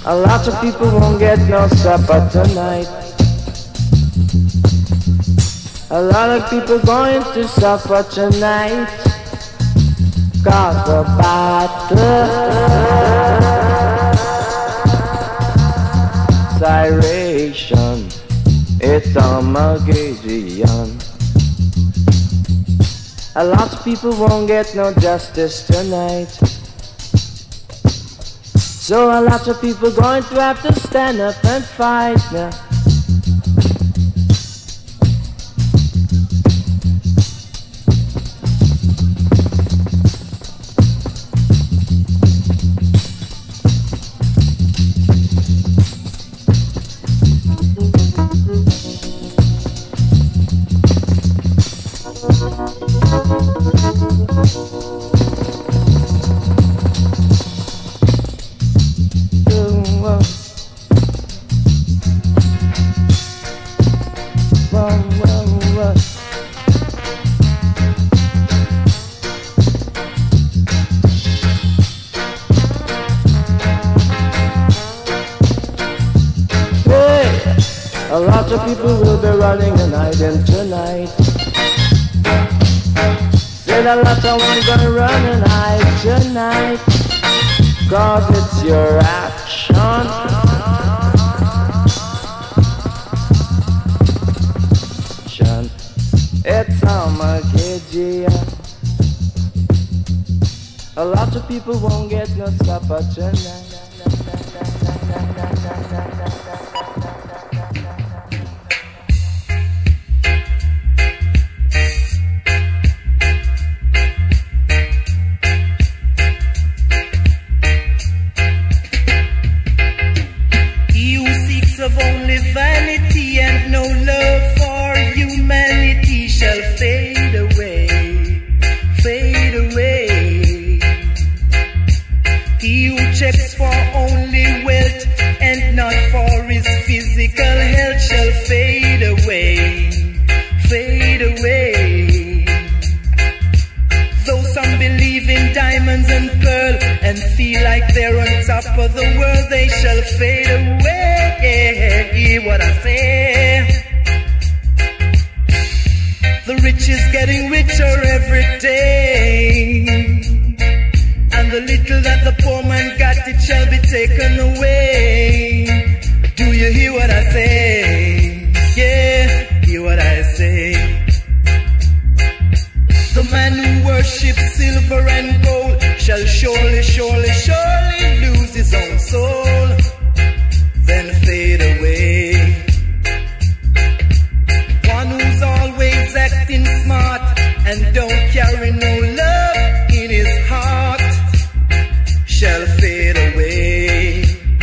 A lot of people won't get no supper tonight. A lot of people going to suffer tonight. Cause the battle Siration, it's Armageddon. A lot of people won't get no justice tonight. So a lot of people going to have to stand up and fight now. A lot of people will be running and hiding tonight. Said a lot of one gonna run and hide tonight. Cause it's your action. It's Armageddon. A lot of people won't get no supper tonight. Vanity and no love for humanity shall fade away, fade away. He who checks for only wealth and not for his physical health shall fade away, fade away. Though some believe in diamonds and pearl and feel like they're on top of the world, they shall fade away. Hear what I say. The rich is getting richer every day, and the little that the poor man got, it shall be taken away. Do you hear what I say? Yeah, hear what I say. The man who worships silver and gold shall surely, surely, surely lose his own soul, then fade away. One who's always acting smart and don't carry no love in his heart shall fade away.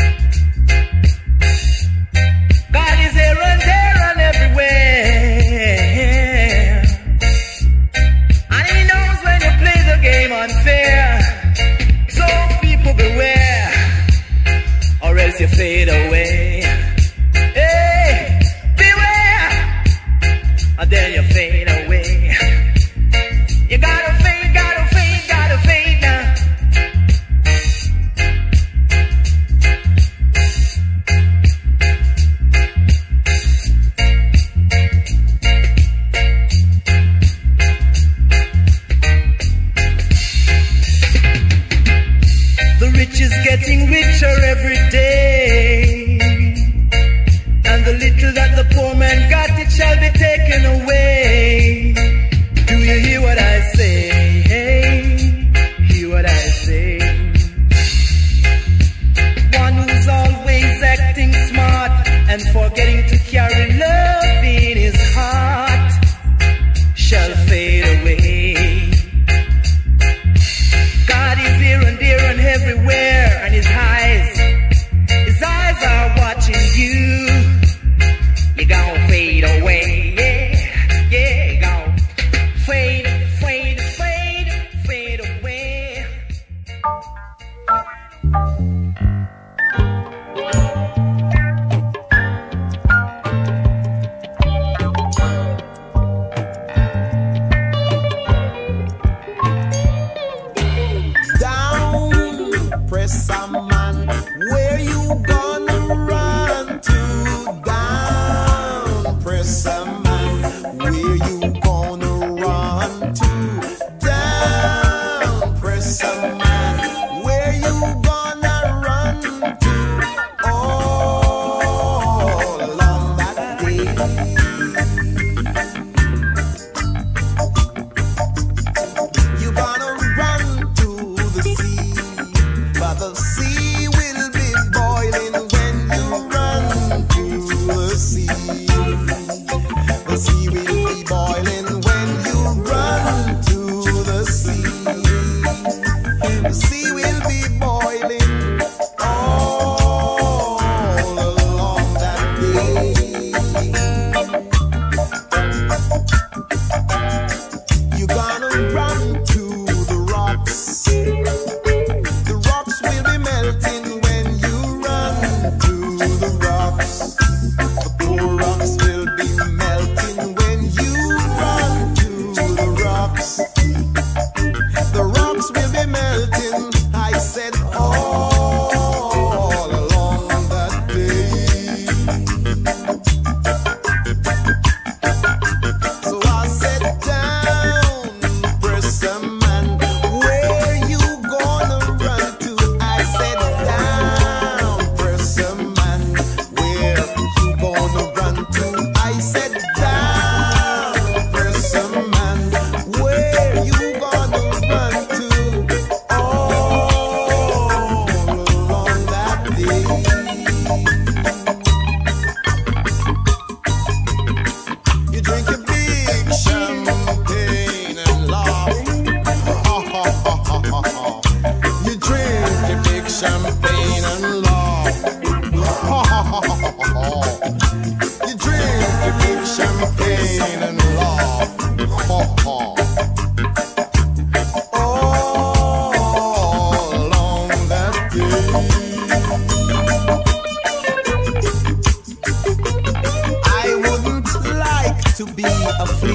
God is here and there and everywhere, and he knows when you play the game unfair. So people beware, or else you fade away. Hey, beware, and then you fade away. You gotta fade, gotta fade, gotta fade now. The rich is getting richer every day, and the little that the poor man got, it shall be taken away. Do you hear what I say? Hey, hear what I say. One who's always acting smart and forgetting to carry love in his heart shall fade away. God is here and there and everywhere, and his eyes are watching you. You gon' fade away, yeah, yeah, you gon' fade, fade, fade, fade away.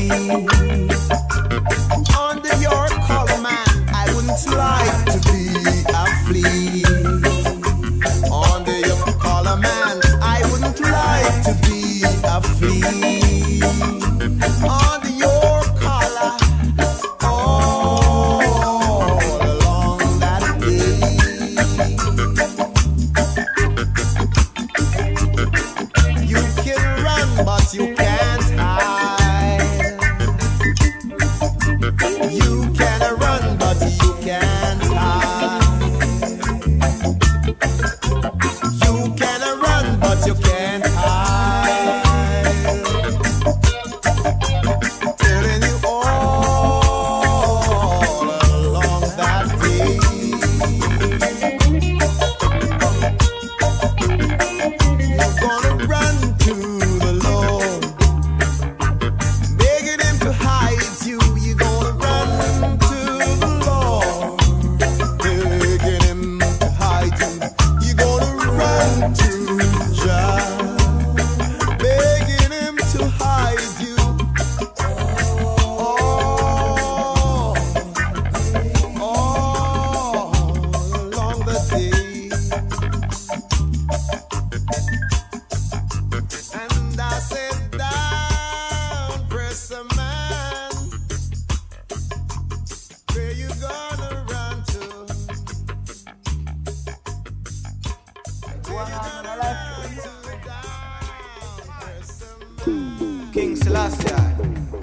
Under your collar, man, I wouldn't like to be a flea. Under your collar, man, I wouldn't like to be a flea. Under your collar, all along that day. You can run, but you can't hide. You can run, but you can't hide. You can run, but you can't hide. Telling you all along that day. You're gonna run to the Lord, begging him to hide you. You're gonna run to the Lord, begging him to hide you. You're gonna run to Jah, begging him to hide you. All along the day. And I said, down, Pressor man, where you gonna run to? Where you gonna run to, down, Pressor man? King Selassie,